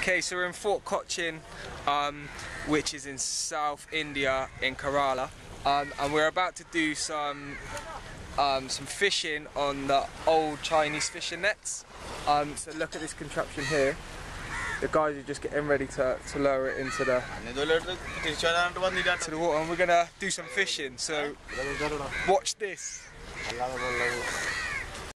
Okay, so we're in Fort Cochin, which is in South India, in Kerala, and we're about to do some fishing on the old Chinese fishing nets. So look at this contraption here. The guys are just getting ready to lower it into the water, and we're gonna do some fishing. So watch this.